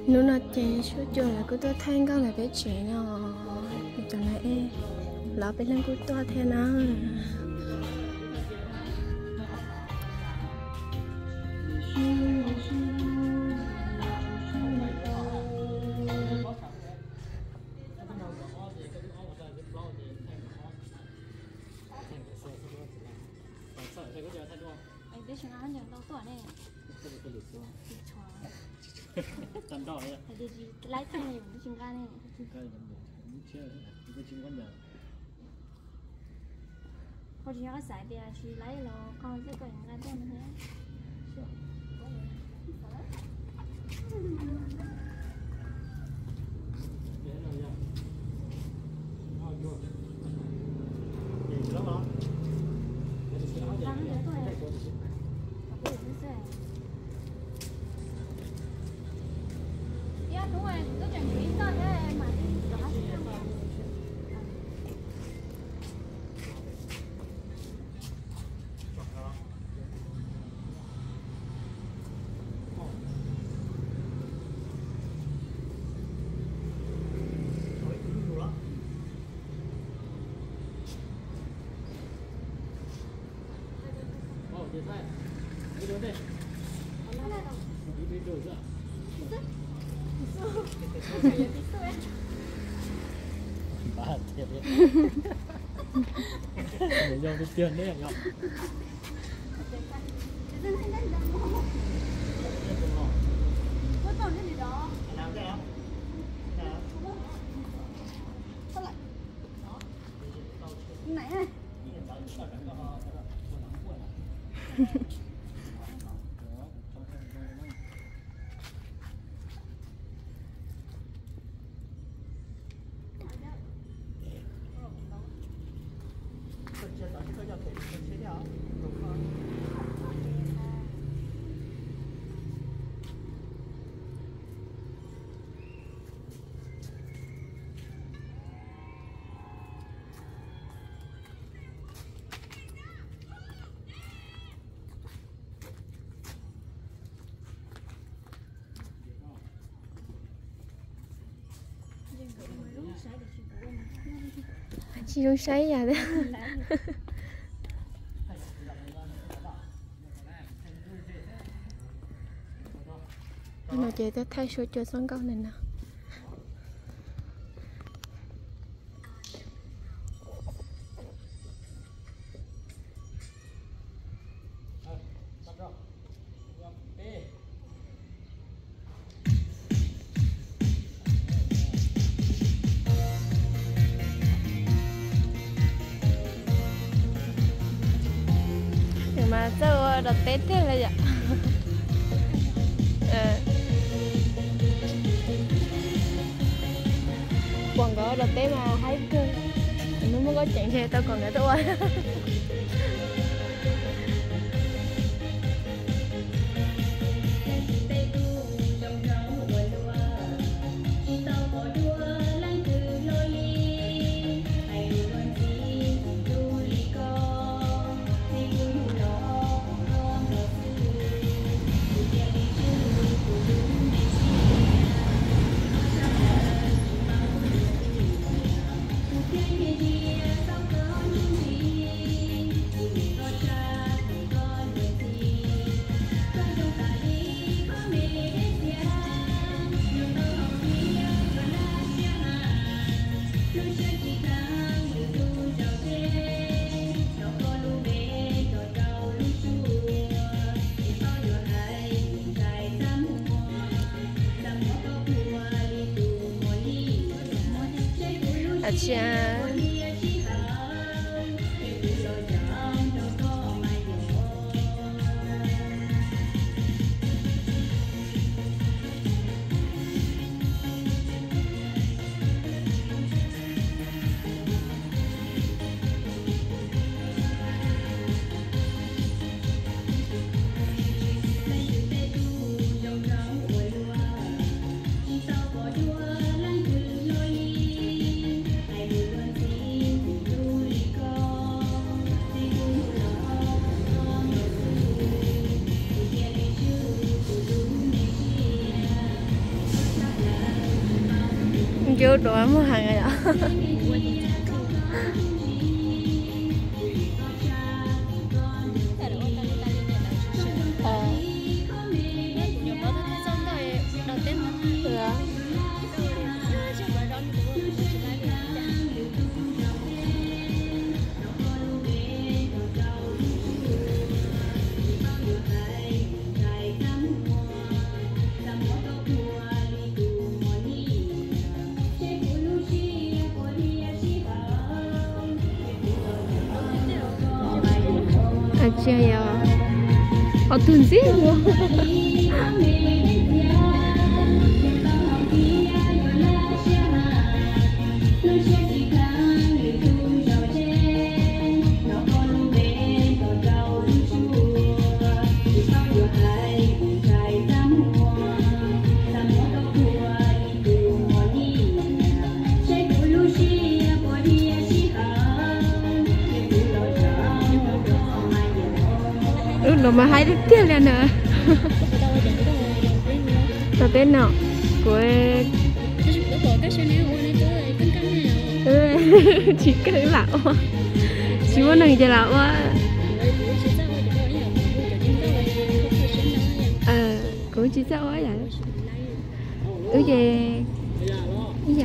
Nếu nó chơi số trường là cứ tôi thanh con là bé trẻ nó cho này lão bé lên cứ tôi theo nó Tận đỏ đấy. Lái xe này cũng chim ca này. Chim ca này cũng chơi, cái chim con đỏ. Hồi trước cái sải thì chỉ lấy lo con sẽ có những cái tên thế. Đúng rồi, tôi chuẩn bị tên thế mà đó Đi đâu đây? Đi đâu nữa? Bà thiệt đấy. Để dùng cái tiền đấy nhỉ? có còn cái gì đó. Làm cái nào? Sao lại? Này này. chị không say à đấy mà chị ta thay số cho son con này nè mà sao đợt Tết thế là vậy? Còn có đợt Tết mà hay cơ, nó mới có chuyện xe tao còn nữa tôi. Chà. chưa đồ ăn mua hàng rồi đó. Chưa ya, ở tuần gì luôn. Nó mà hai đứa kia lên nữa. Tao tên nào? Của chị cái lão. Chị muốn đừng cho lão á. Cũng chỉ sao á vậy. Về dạ.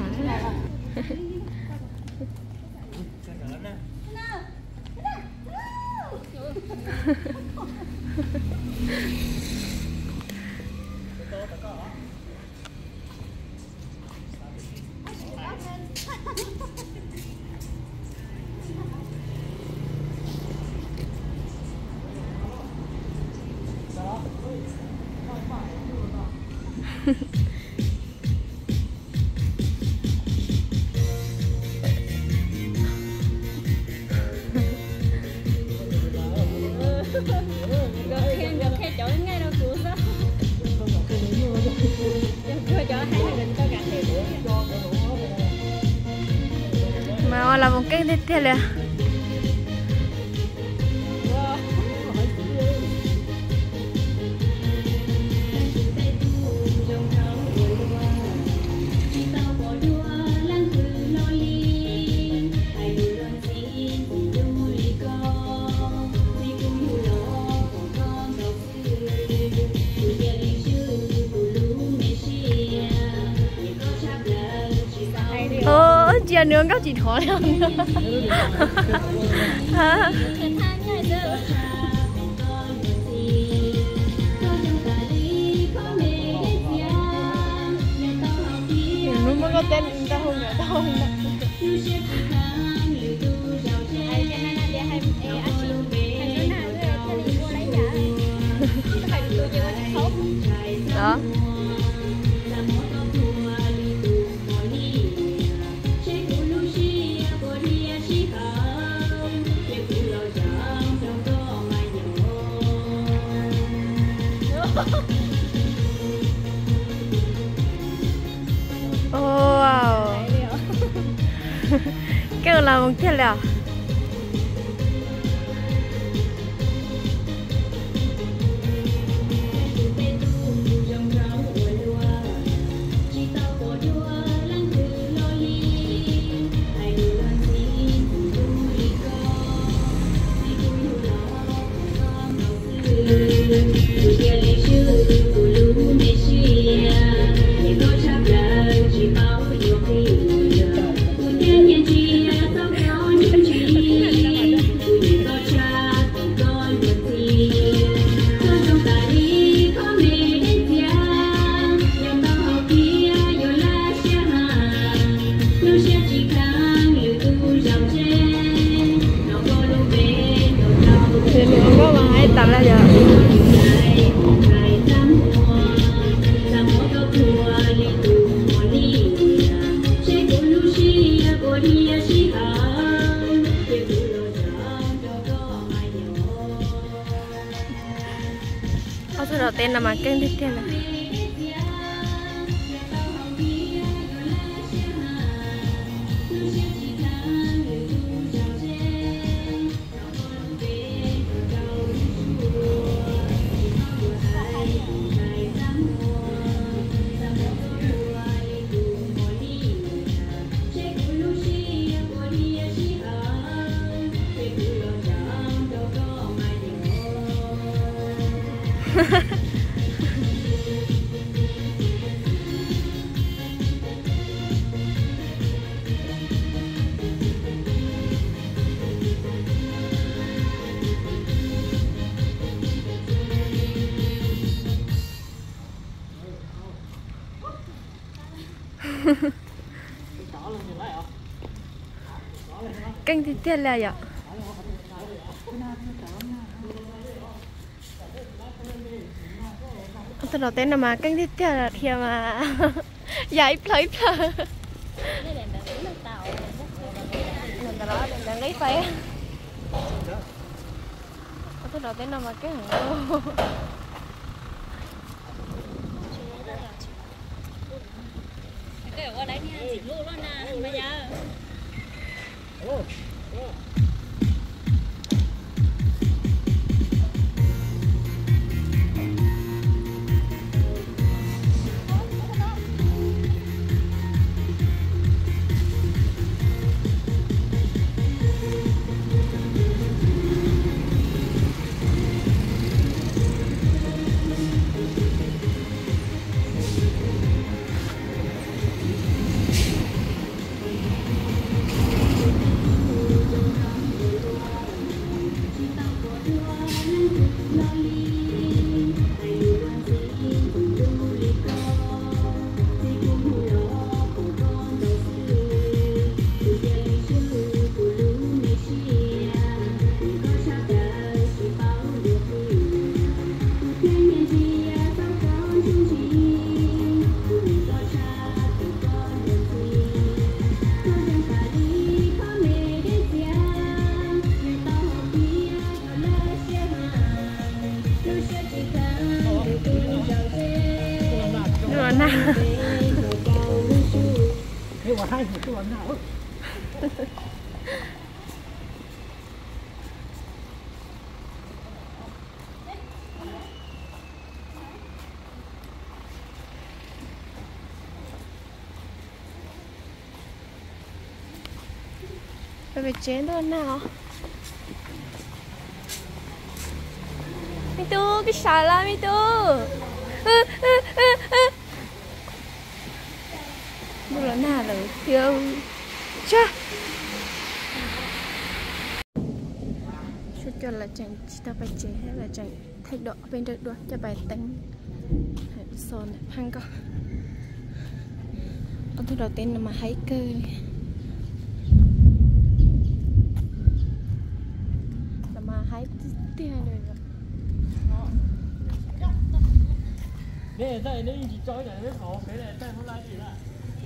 Mà là một cái tiếp theo là chia nướng các chị khó lắm. Nó mới có tên tao không nhớ đâu. Đó. Wow. Cái là một thế nào? Tạm là giờ. Đầu tiên là mà kênh tiếp theo là Canh thì tiền là vậy. Tôi đầu tiên là mà canh thì tiền là thì mà giải lấy phở. Mình đó đừng lấy phở. Tôi đầu tiên là mà cái hàng đô. Cái ở đấy nha, chỉ luôn đó nè, bây giờ. Phải chén thôi nào. Mi Tu, cái xà la Mi Tu. Bữa đó nào rồi tiêu. Cha. Chút cho là chẳng chỉ ta phải chế hay là chẳng thay đổi bên đây đuôi cho bài tính. Son hăng con. Ông thứ đầu tiên là mà hãy cơ. Nè, đây nó chỉ chói này mới khổ, cái này đây không lại gì là.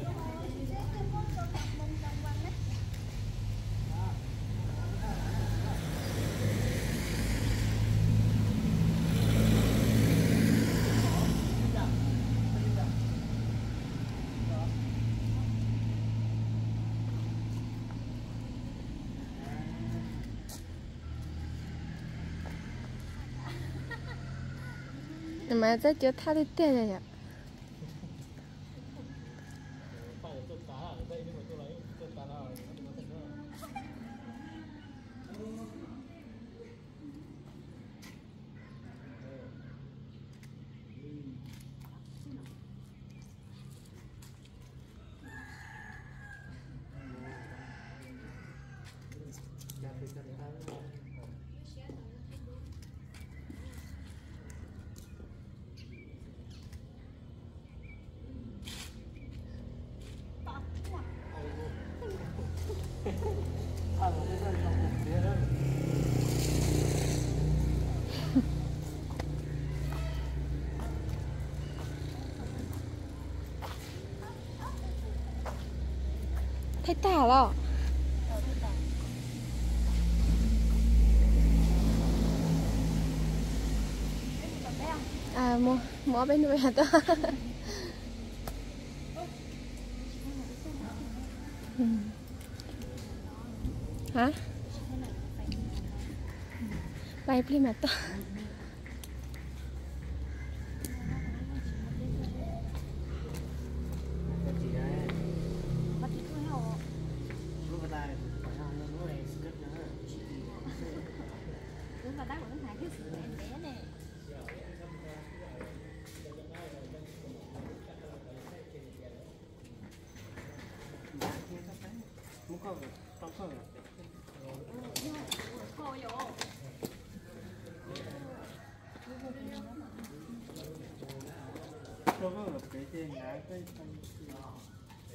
Mà rất chưa tha đi tiền rồi ạ. Thấy tả lọ. À mua bên nuôi hả ta? Hả? Bay đi mà ta.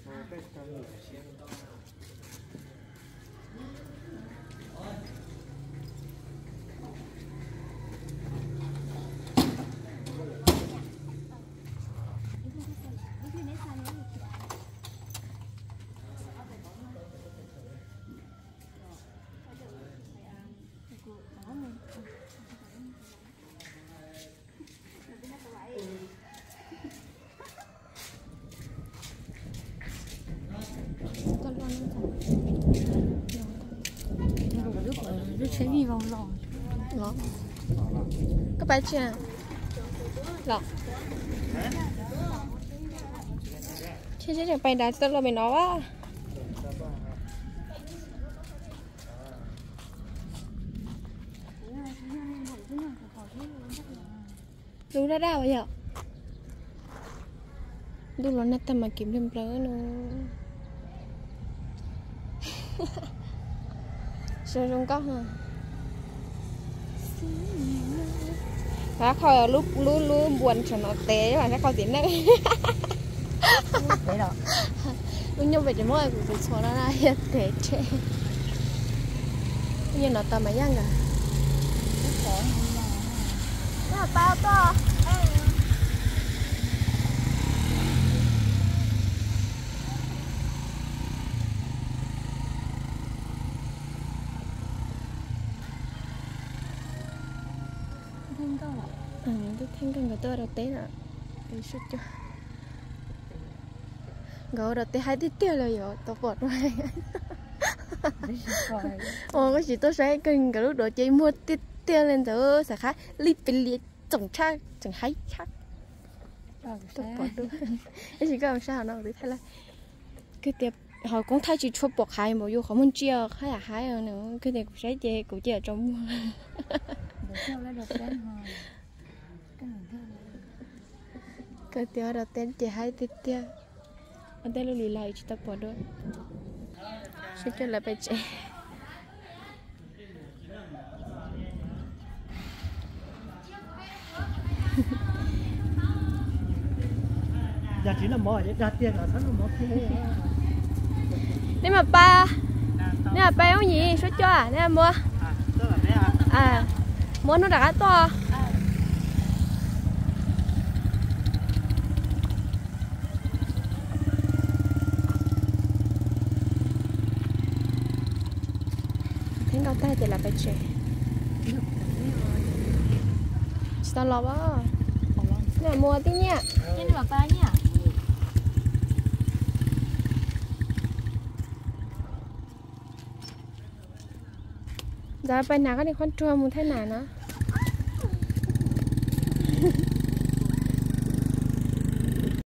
Nó sẽ đi vòng lò. Lọ. Các bạn chưa? Lọ. Chứ chẳng phải đã tao là mày nói á. Đúng ra đâu bây giờ? Đúng là nát tao mà kiếm thêm plớ nữa. Sao không có hả? Đã khỏi lúc buồn cho nó té mà sẽ khỏi tiếng đấy. Đấy đó. Lúc nhau về cho mỗi người cũng số nó là hiện té trẻ. Nhưng nó tầm mấy nhang à? Nó là bao to. Thanh câu ạ. Tôi thanh cần của tôi đầu tế nè. Để xuất cho. Gấu đầu tế 2 tiết tiêu là rồi, tôi bọt rồi. Có chỉ tôi sẽ cần cái lúc đó chơi mua tiết tiêu lên rồi sẽ khác lít bên liệt tổng trang chẳng hay khác. Tôi bọt đúng. Cái gì có sao nó được thay là cái tiệp họ cũng thay chỉ chụp bọt hai mà vô không muốn chia hay là hai rồi nữa cái này cũng sẽ chơi cũng chơi ở trong mua. Cái tiêu đầu tiên chỉ 2 tiết tiêu. Anh ta lưu lại chỉ tập bọt thôi. Sẽ cho là bài trẻ. Giờ chỉ là mỏ ra tiền là sẵn là mỏ kia. Nếu mà ba có gì số cho à? Nếu mà mua. Tức là bé à? À, mua nó đã to. Thấy đâu tay thì là phải trẻ. Sao lo quá? Nếu mà mua tí nha. Nhưng mà ba nhá. Giờ bên nào có đi con chua muốn thế nào nữa?